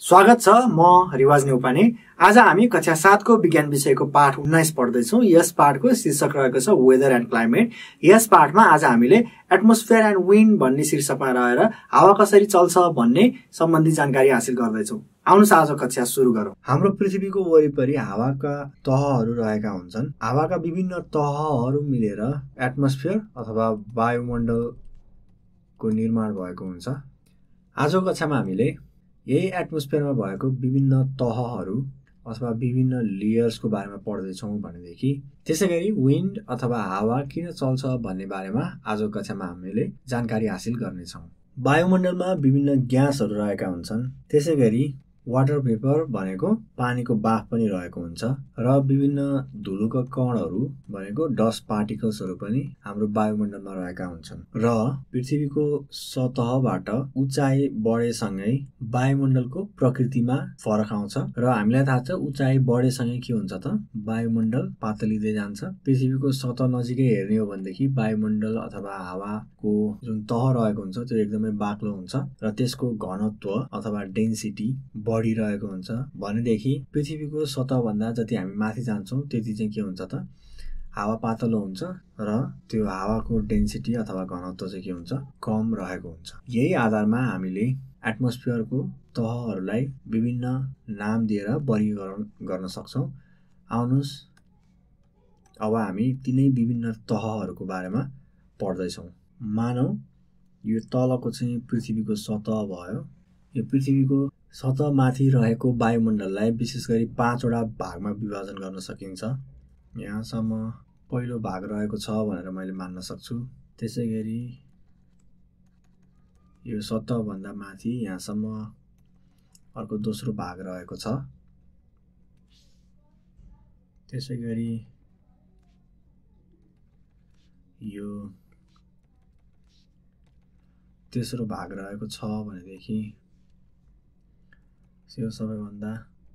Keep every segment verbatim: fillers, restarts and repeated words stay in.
स्वागत छ। म रिवाज न्यौपाने। आज हामी कक्षा सात को विज्ञान विषयको पाठ उन्नाइस पढ्दैछौँ। यस पाठको शीर्षक रहेको छ वेदर एन्ड क्लाइमेट। यस पाठमा आज हामीले एटमोस्फियर एन्ड विन्ड भन्ने शीर्षकमा रहेर हावा कसरी चल्छ भन्ने सम्बन्धी जानकारी हासिल गर्दैछौँ। आउनुहोस् आज कक्षा सुरु गरौँ। हाम्रो पृथ्वीको वरिपरि हावाका तहहरू रहेका हुन्छन्। हावाका विभिन्न तहहरू मिलेर एटमोस्फियर अथवा वायुमण्डलको निर्माण भएको हुन्छ। आजको कक्षामा हामीले यही एटमोस्फियरमा भएको विभिन्न तहहरू अथवा विभिन्न लेयर्सको बारेमा पढ्दैछौँ भनेदेखि त्यसैगरी विन्ड अथवा हावा किन चल्छ भन्ने बारेमा आजको कक्षामा हामीले जानकारी हासिल गर्नेछौँ। वायुमण्डलमा विभिन्न ग्यासहरू रहेका हुन्छन्। त्यसैगरी वाटर भेपर भनेको पानीको बाफ पनि रहेको हुन्छ र विभिन्न धुलोका कणहरू भनेको डस्ट पार्टिकल्सहरू पनि हाम्रो वायुमण्डलमा रहेका हुन्छन्। र पृथ्वीको सतहबाट उचाइ बढेसँगै वायुमण्डलको प्रकृतिमा फरक आउँछ र हामीलाई थाहा छ उचाइ बढेसँगै के हुन्छ त वायुमण्डल पातलिँदै जान्छ। पृथ्वीको सतह नजिकै हेर्ने हो भनेदेखि वायुमण्डल अथवा हावाको जुन तह रहेको हुन्छ त्यो एकदमै बाक्लो हुन्छ र त्यसको घनत्व अथवा डेन्सिटी बढिरहेको हुन्छ भनेदेखि पृथ्वीको सतहभन्दा जति हामी माथि जान्छौँ त्यति चाहिँ के हुन्छ त हावा पातलो हुन्छ र त्यो हावाको डेन्सिटी अथवा घनत्व चाहिँ के हुन्छ कम रहेको हुन्छ। यही आधारमा हामीले एटमोस्फियरको तहहरूलाई विभिन्न नाम दिएर वर्गीकरण गर्न सक्छौँ। आउनुहोस् अब हामी तिनै विभिन्न तहहरूको बारेमा पढ्दैछौँ। मानौ यो तलको चाहिँ पृथ्वीको सतह भयो। यो पृथ्वीको सतहमाथि रहेको वायुमण्डललाई विशेष गरी पाँचवटा भागमा विभाजन गर्न सकिन्छ। यहाँसम्म पहिलो भाग रहेको छ भनेर मैले मान्न सक्छु। त्यसै गरी यो सतहभन्दा माथि यहाँसम्म अर्को दोस्रो भाग रहेको छ। त्यसै गरी यो तेस्रो भाग रहेको छ भनेदेखि यो सबैभन्दा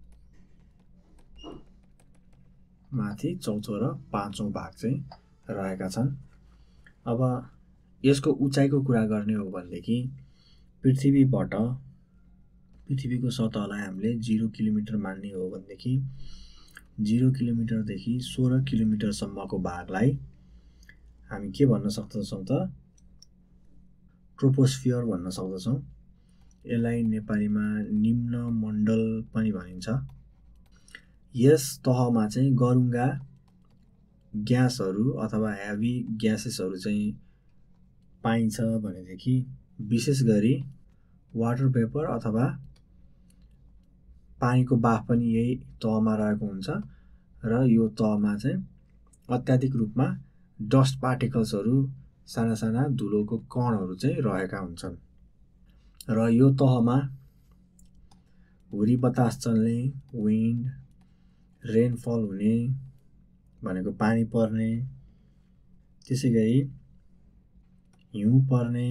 माथि चौथो र पाँचौं भाग चाहिँ रहेका छन्। अब यसको उचाइको कुरा गर्ने हो भनेदेखि पृथ्वीबाट पृथ्वीको सतहलाई हामीले जिरो किलोमिटर मान्ने हो भनेदेखि जिरो किलोमिटरदेखि सोह्र किलोमिटरसम्मको भागलाई हामी के भन्न सक्दछौँ त ट्रोपोस्फियर भन्न सक्दछौँ। यसलाई नेपालीमा निम्न मण्डल पनि भनिन्छ। यस तहमा चाहिँ गरुङ्गा ग्यासहरू अथवा हेभी ग्यासेसहरू चाहिँ पाइन्छ भनेदेखि विशेष गरी वाटर भेपर अथवा पानीको बाफ पनि यही तहमा रहेको हुन्छ र यो तहमा चाहिँ अत्याधिक रूपमा डस्ट पार्टिकल्सहरू साना साना धुलोको कणहरू चाहिँ रहेका हुन्छन् र यो तहमा हुरी बतास चल्ने, विन्ड, रेनफल हुने भनेको पानी पर्ने, त्यसै गरी हिउँ पर्ने,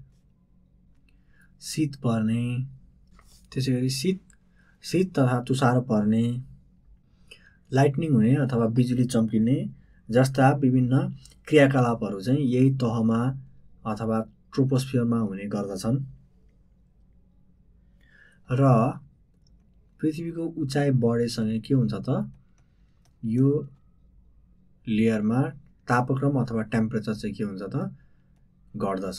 शीत पर्ने, त्यसै गरी शीत शीत तथा तुषार पर्ने, लाइटनिङ हुने अथवा बिजुली चम्किने जस्ता विभिन्न क्रियाकलापहरू चाहिँ यही तहमा अथवा ट्रोपोस्फियरमा हुने गर्दछन्। र पृथ्वीको उचाइ बढेसँगै के हुन्छ त यो लेयरमा तापक्रम अथवा टेम्परेचर चाहिँ के हुन्छ त घट्दछ।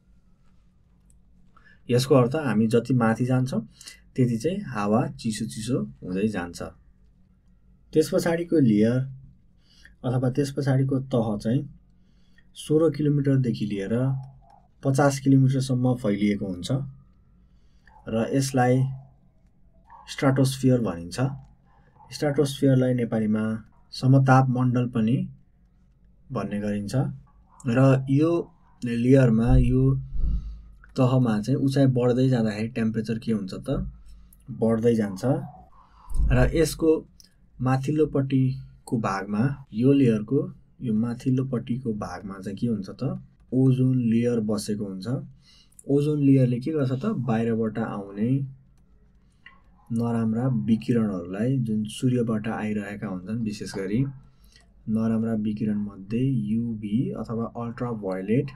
यसको अर्थ हामी जति माथि जान्छौँ त्यति चाहिँ हावा चिसो चिसो हुँदै जान्छ। त्यस पछाडिको लेयर अथवा त्यस पछाडिको तह चाहिँ सोह्र किलोमिटरदेखि लिएर पचास किलोमिटरसम्म फैलिएको हुन्छ र यसलाई स्ट्राटोस्फियर भनिन्छ। स्ट्राटोस्फियरलाई नेपालीमा समताप मण्डल पनि भन्ने गरिन्छ र यो लेयरमा यो तहमा चाहिँ उचाइ बढ्दै जाँदाखेरि टेम्परेचर के हुन्छ त बढ्दै जान्छ र यसको माथिल्लोपट्टिको भागमा यो लेयरको यो माथिल्लोपट्टिको भागमा चाहिँ के हुन्छ त ओजोन लेयर बसेको हुन्छ। ओजोन लेयरले के गर्छ त बाहिरबाट आउने नराम्रा विकिरणहरूलाई जुन सूर्यबाट आइरहेका हुन्छन् विशेष गरी नराम्रा विकिरण मध्ये युभी अथवा अल्ट्रा भायोलेट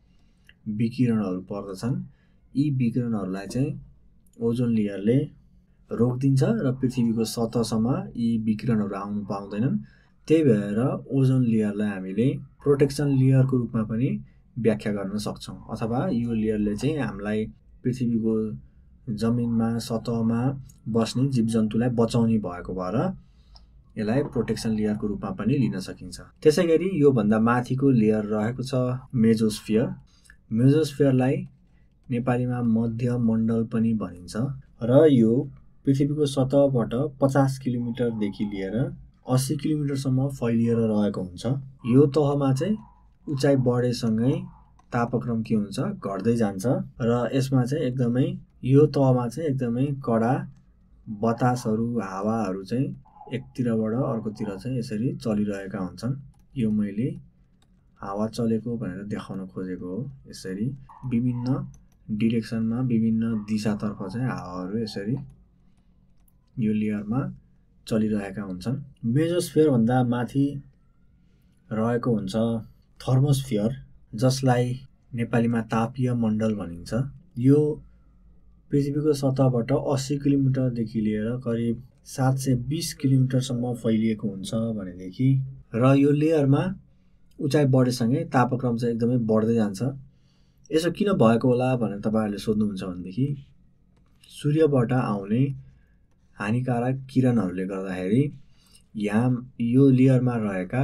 विकिरणहरू पर्दछन्। यी विकिरणहरूलाई चाहिँ ओजोन लेयरले रोकिदिन्छ र पृथ्वीको सतहसम्म यी विकिरणहरू आउनु पाउँदैनन्। त्यही भएर ओजोन लेयरलाई हामीले प्रोटेक्सन लेयरको रूपमा पनि व्याख्या गर्न सक्छौँ, अथवा यो लेयरले चाहिँ हामीलाई पृथ्वीको जमिनमा सतहमा बस्ने जीवजन्तुलाई बचाउने भएको भएर यसलाई प्रोटेक्सन लेयरको रूपमा पनि लिन सकिन्छ। त्यसै गरी योभन्दा माथिको लेयर रहेको छ मेजोस्फियर। मेजोस्फियरलाई नेपालीमा मध्यमण्डल पनि भनिन्छ र यो पृथ्वीको सतहबाट पचास किलोमिटरदेखि लिएर अस्सी किलोमिटरसम्म फैलिएर रहेको हुन्छ। यो तहमा चाहिँ उचाइ बढेसँगै तापक्रम के हुन्छ, घट्दै जान्छ र यसमा चाहिँ एकदमै यो तहमा चाहिँ एकदमै कडा बतासहरू हावाहरू चाहिँ एकतिरबाट अर्कोतिर चाहिँ यसरी चलिरहेका हुन्छन्। यो मैले हावा चलेको भनेर देखाउन खोजेको हो। यसरी विभिन्न डिरेक्सनमा विभिन्न दिशातर्फ चाहिँ हावाहरू यसरी यो लेयरमा चलिरहेका हुन्छन्। मेजोस्फियर भन्दा माथि रहेको हुन्छ थर्मोस्फियर, जसलाई नेपालीमा तापीय मण्डल भनिन्छ। यो पृथ्वीको सतहबाट अस्सी किलोमिटरदेखि लिएर करिब सात सय बिस किलोमिटरसम्म फैलिएको हुन्छ भनेदेखि र यो लेयरमा उचाइ बढेसँगै तापक्रम चाहिँ एकदमै बढ्दै जान्छ। यसो किन भएको होला भनेर तपाईँहरूले सोध्नुहुन्छ भनेदेखि सूर्यबाट आउने हानिकारक किरणहरूले गर्दाखेरि यहाँ यो लेयरमा रहेका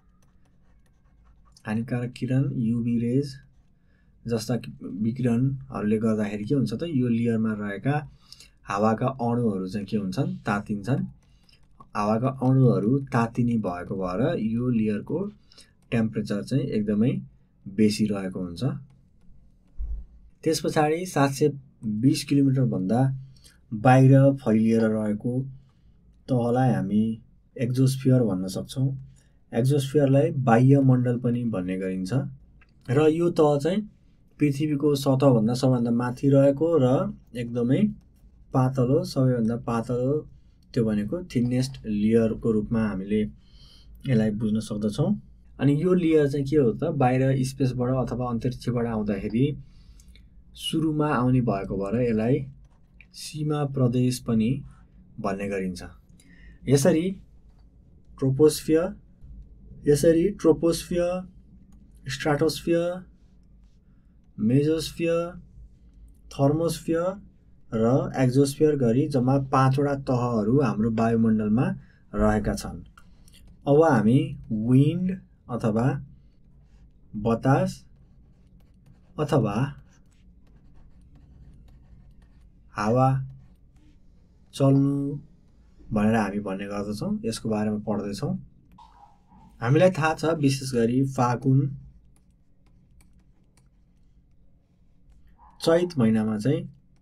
हानिकारक किरण युभी रेज जस्ता विकिरणहरूले गर्दाखेरि के हुन्छ त, यो लेयरमा रहेका हावाका अणुहरू चाहिँ के हुन्छन्, तातिन्छन्। हावाका अणुहरू तातिने भएको भएर यो लेयरको टेम्परेचर चाहिँ एकदमै बेसी रहेको हुन्छ। त्यस पछाडि सात सय बिस किलोमिटरभन्दा बाहिर फैलिएर रहेको तहलाई हामी एक्जोस्फियर भन्न सक्छौँ। एक्जोस्फियरलाई बाह्य मण्डल पनि भन्ने गरिन्छ र यो तह चाहिँ पृथ्वीको सतहभन्दा सबैभन्दा माथि रहेको र एकदमै पातलो, सबैभन्दा पातलो, त्यो भनेको थिनेस्ट लेयरको रूपमा हामीले यसलाई बुझ्न सक्दछौँ। अनि यो लेयर चाहिँ के हो त, बाहिर स्पेसबाट अथवा अन्तरिक्षबाट आउँदाखेरि सुरुमा आउने भएको भएर यसलाई सीमा प्रदेश पनि भन्ने गरिन्छ। यसरी ट्रोपोस्फियर यसरी ट्रोपोस्फियर, स्ट्राटोस्फियर, मेजोस्फियर, थर्मोस्फियर र एक्जोस्फियर गरी जम्मा पाँचवटा तहहरू हाम्रो वायुमण्डलमा रहेका छन्। अब हामी विन्ड अथवा बतास अथवा हावा चल्नु भनेर हामी भन्ने गर्दछौँ, यसको बारेमा पढ्दैछौँ। हामीलाई थाहा छ विशेष गरी फागुन चैत महिनामा चाहिँ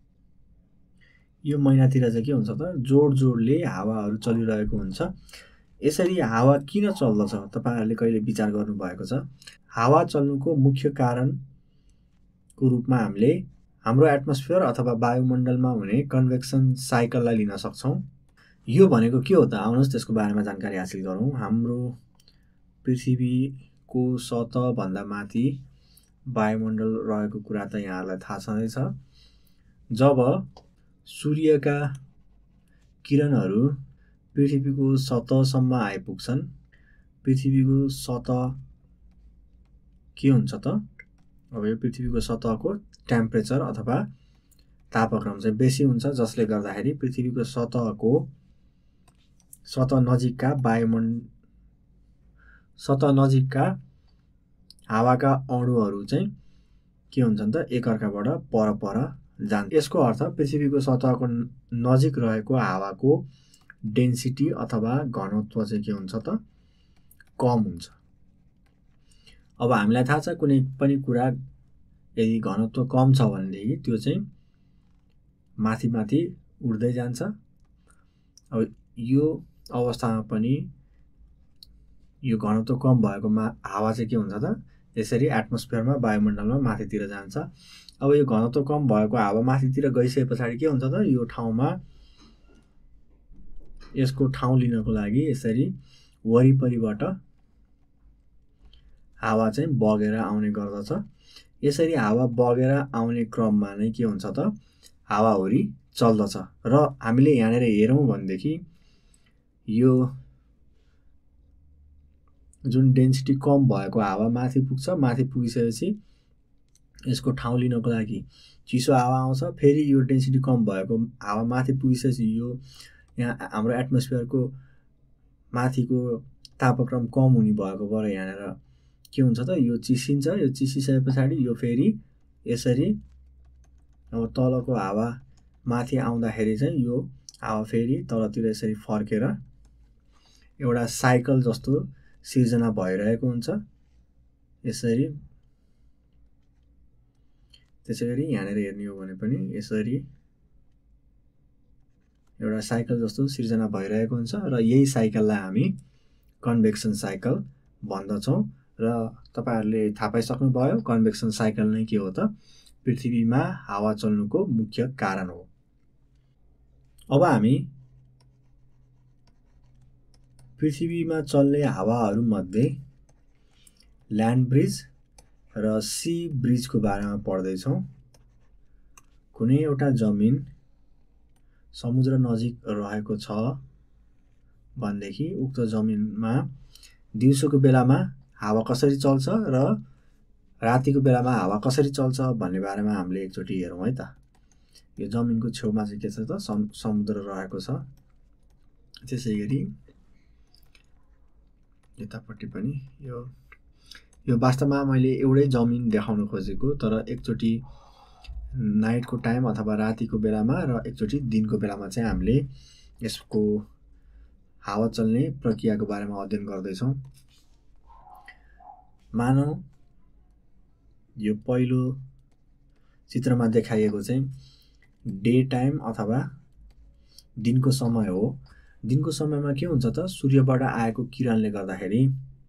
यो महिनातिर चाहिँ के हुन्छ त, जोड जोडले हावाहरू चलिरहेको हुन्छ। यसरी हावा किन चल्दछ तपाईँहरूले कहिले विचार गर्नुभएको छ? हावा चल्नुको मुख्य कारणको रूपमा हामीले हाम्रो एटमोस्फियर अथवा वायुमण्डलमा हुने कन्भेक्सन साइकललाई लिन सक्छौँ। यो भनेको के हो त, आउनुहोस् त्यसको बारेमा जानकारी हासिल गरौँ। हाम्रो पृथ्वीको सतहभन्दा माथि वायुमण्डल रहेको कुरा त यहाँहरूलाई थाहा छँदैछ। जब सूर्यका किरणहरू पृथ्वीको सतहसम्म आइपुग्छन्, पृथ्वीको सतह के हुन्छ त, अब यो पृथ्वीको सतहको टेम्परेचर अथवा तापक्रम चाहिँ बेसी हुन्छ, जसले गर्दाखेरि पृथ्वीको सतहको सतह नजिकका वायुमण्डल सतह नजिकका हावाका अणुहरू चाहिँ के हुन्छन् त, एकअर्काबाट पर पर जान्छ। यसको अर्थ पृथ्वीको सतहको नजिक रहेको हावाको डेन्सिटी अथवा घनत्व चाहिँ के हुन्छ त, कम हुन्छ। अब हामीलाई थाहा छ कुनै पनि कुरा यदि घनत्व कम छ भनेदेखि त्यो चाहिँ माथि माथि उड्दै जान्छ। अब यो अवस्थामा पनि यो घनत्व कम भएकोमा हावा चाहिँ के हुन्छ त, यसरी एटमोस्फियरमा वायुमण्डलमा माथितिर जान्छ। अब यो घनत्व कम भएको हावा माथितिर गइसके पछाडि के हुन्छ त, यो ठाउँमा यसको ठाउँ लिनको लागि यसरी वरिपरिबाट हावा चाहिँ बगेर आउने गर्दछ। यसरी हावा बगेर आउने क्रममा नै के हुन्छ त, हावाहुरी चल्दछ र हामीले यहाँनिर हेरौँ भनेदेखि यो जुन डेन्सिटी कम भएको हावा माथि पुग्छ, माथि पुगिसकेपछि यसको ठाउँ लिनको लागि चिसो हावा आउँछ, फेरि यो डेन्सिटी कम भएको हावा माथि पुगिसकेपछि यो यहाँ हाम्रो एटमोस्फियरको माथिको तापक्रम कम हुने भएको भएर यहाँनिर के हुन्छ त यो चिसिन्छ। यो चिसिसके पछाडि यो फेरि यसरी अब तलको हावा माथि आउँदाखेरि चाहिँ यो हावा फेरि तलतिर यसरी फर्केर एउटा साइकल जस्तो सिर्जना भइरहेको हुन्छ। यसरी त्यसैगरी यहाँनिर हेर्ने हो भने पनि यसरी एउटा साइकल जस्तो सिर्जना भइरहेको हुन्छ र यही साइकललाई हामी कन्भेक्सन साइकल भन्दछौँ। र तपाईहरुले थाहा पाइसक्नुभयो कन्भेक्सन साइकल नै के हो त, पृथ्वीमा हावा चल्नुको मुख्य कारण हो। अब हामी पृथ्वीमा चल्ने हावाहरू मध्ये ल्यान्ड ब्रिज र सी ब्रिजको बारेमा पढ्दैछौँ। कुनै एउटा जमिन समुद्र नजिक रहेको छ भनेदेखि उक्त जमिनमा दिउँसोको बेलामा हावा कसरी चल्छ र रातिको बेलामा हावा कसरी चल्छ भन्ने बारेमा हामीले एकचोटि हेरौँ है त। यो जमिनको छेउमा चाहिँ के छ त, समुद्र रहेको छ। त्यसैगरी यतापट्टि पनि यो यो वास्तवमा मैले एउटै जमिन देखाउन खोजेको, तर एकचोटि नाइटको टाइम अथवा रातिको बेलामा र एकचोटि दिनको बेलामा चाहिँ हामीले यसको हावा चल्ने प्रक्रियाको बारेमा अध्ययन गर्दैछौँ। मानौ यो पहिलो चित्रमा देखाइएको चाहिँ डे टाइम अथवा दिनको समय हो। दिनको समयमा के हुन्छ त, सूर्यबाट आएको किरणले गर्दाखेरि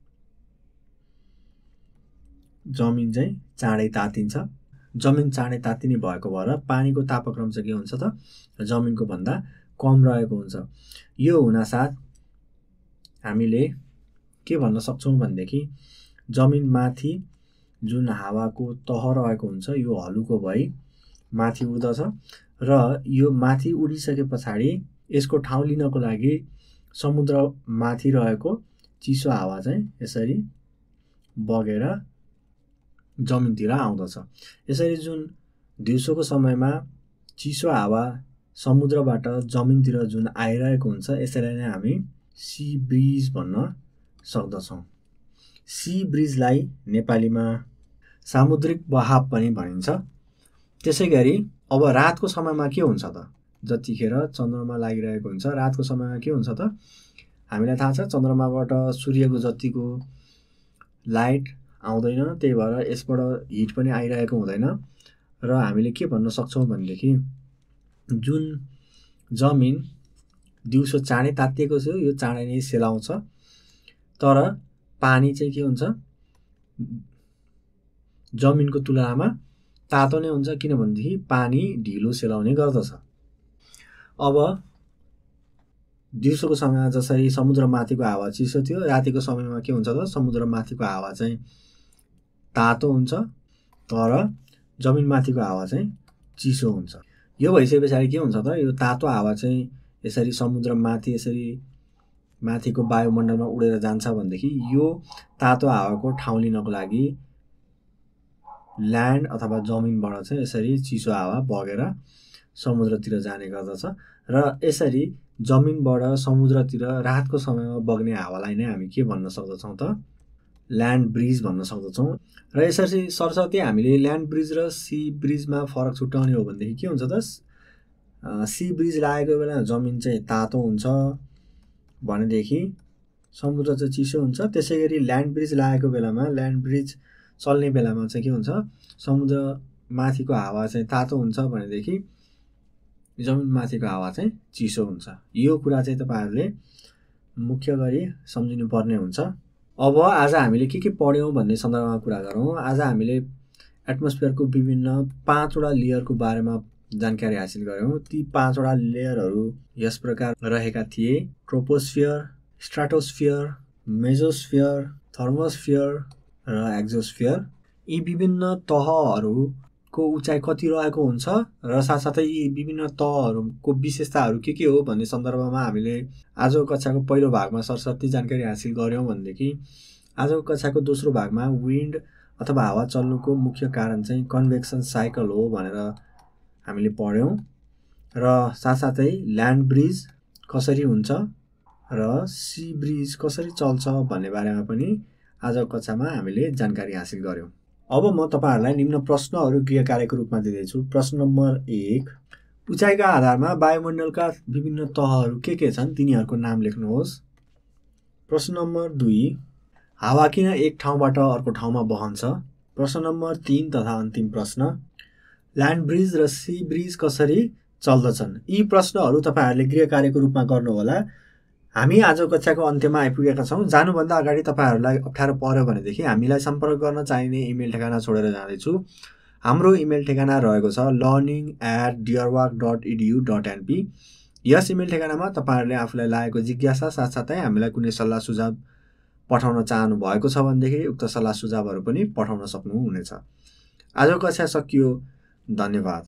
जमिन चाहिँ चाँडै तातिन्छ। जमिन चाँडै तातिने भएको भएर पानीको तापक्रम चाहिँ के हुन्छ त, जमिनको भन्दा कम रहेको हुन्छ। यो हुनासाथ हामीले के भन्न सक्छौँ भनेदेखि जमिन माथि जुन हावाको तह रहेको हुन्छ यो हलुको भई माथि उड्दछ र यो माथि उडिसके पछाडि यसको ठाउँ लिनको लागि समुद्र माथि रहेको चिसो हावा चाहिँ यसरी बगेर जमिनतिर आउँदछ। यसरी जुन दिउँसोको समयमा चिसो हावा समुद्रबाट जमिनतिर जुन आइरहेको हुन्छ यसैलाई नै हामी सी ब्रिज भन्न सक्दछौँ। सी ब्रिजलाई नेपालीमा सामुद्रिक बहाव पनि भनिन्छ। त्यसैगरी अब रातको समयमा के हुन्छ त, जतिखेर चन्द्रमा लागिरहेको हुन्छ रातको समयमा के हुन्छ त, हामीलाई थाहा छ चन्द्रमाबाट सूर्यको जतिको लाइट आउँदैन, त्यही भएर यसबाट हिट पनि आइरहेको हुँदैन र हामीले के भन्न सक्छौँ भनेदेखि जुन जमिन दिउँसो चाँडै तातिएको छ यो चाँडै नै सेलाउँछ, तर पानी चाहिँ के हुन्छ जमिनको तुलनामा तातो नै हुन्छ, किनभनेदेखि पानी ढिलो सेलाउने गर्दछ। अब दिउँसोको समयमा जसरी समुद्र माथिको हावा चिसो थियो, रातिको समयमा के हुन्छ त, समुद्र माथिको हावा चाहिँ तातो हुन्छ तर जमिन माथिको हावा चाहिँ चिसो हुन्छ। यो भइसके पछाडि के हुन्छ त, यो तातो हावा चाहिँ यसरी समुद्र माथि यसरी माथिको वायुमण्डलमा उडेर जान्छ भनेदेखि यो तातो हावाको ठाउँ लिनको लागि ल्यान्ड अथवा जमिनबाट चाहिँ यसरी चिसो हावा बगेर समुद्रतिर जाने गर्दछ र यसरी जमिनबाट समुद्रतिर रातको समयमा बग्ने हावालाई नै हामी के भन्न सक्दछौँ त, ल्यान्ड ब्रिज भन्न सक्दछौँ। र यसरी सरसर्ती हामीले ल्यान्ड ब्रिज र सी ब्रिजमा फरक छुट्याउने हो भनेदेखि के हुन्छ त, सी ब्रिज लागेको बेला जमिन चाहिँ तातो हुन्छ भनेदेखि समुद्र चाहिँ चिसो हुन्छ। त्यसैगरी ल्यान्ड ब्रिज लागेको बेलामा ल्यान्ड ब्रिज चल्ने बेलामा चाहिँ के हुन्छ, समुद्र माथिको हावा चाहिँ तातो हुन्छ भनेदेखि जमिन माथिको हावा चाहिँ चिसो हुन्छ। यो कुरा चाहिँ तपाईहरुले मुख्य गरी सम्झिनु पर्ने हुन्छ। अब आज हामीले के के पढ्यौं भन्ने सन्दर्भमा कुरा गरौँ। आज हामीले एटमोस्फियरको विभिन्न पाँचवटा लेयरको बारेमा जानकारी हासिल गर्यौं। ती पाँचवटा लेयरहरू यस प्रकार रहेका थिए: ट्रोपोस्फियर, स्ट्राटोस्फियर, मेजोस्फियर, थर्मोस्फियर र एक्जोस्फियर। यी विभिन्न तहहरूको को उचाइ कति रहेको हुन्छ र साथसाथै यी विभिन्न तहहरूको विशेषताहरू के के हो भन्ने सन्दर्भमा हामीले आजको कक्षाको पहिलो भागमा सरसर्ती जानकारी हासिल गऱ्यौँ भनेदेखि आजको कक्षाको दोस्रो भागमा विन्ड अथवा हावा चल्नुको मुख्य कारण चाहिँ कन्भेक्सन साइकल हो भनेर हामीले पढ्यौँ र साथसाथै ल्यान्ड ब्रिज कसरी हुन्छ र सी ब्रिज कसरी चल्छ भन्ने बारेमा पनि आजको कक्षामा हामीले जानकारी हासिल गऱ्यौँ। अब म तपाईहरुलाई निम्न प्रश्नहरू गृह कार्यको रूपमा दिँदैछु। प्रश्न नम्बर एक, उचाइका आधारमा वायुमण्डलका विभिन्न तहहरू के के छन् तिनीहरूको नाम लेख्नुहोस्। प्रश्न नम्बर दुई, हावा किन एक ठाउँबाट अर्को ठाउँमा बहन्छ। प्रश्न नम्बर तीन तथा अन्तिम प्रश्न, ल्यान्ड ब्रिज र सी ब्रिज कसरी चल्दछन्। यी प्रश्नहरू तपाईहरुले गृह कार्यको रूपमा गर्नुहोला। हामी आज कक्षाको अन्त्यमा आइपुगेका छौँ। जानुभन्दा अगाडि तपाईहरुलाई अप्ठ्यारो पर्यो भनेदेखि हामीलाई सम्पर्क गर्न चाहिने इमेल ठेगाना छोडेर जाँदैछु। हाम्रो इमेल ठेगाना रहेको छ learning at Deerwalk dot edu dot N P. यस इमेल ठेगानामा तपाईहरुले आफूलाई लागेको जिज्ञासा साथसाथै हामीलाई कुनै सल्लाह सुझाव पठाउन चाहनु भएको छ भनेदेखि उक्त सल्लाह सुझावहरू पनि पठाउन सक्नुहुनेछ। आजको कक्षा सकियो। धन्यवाद।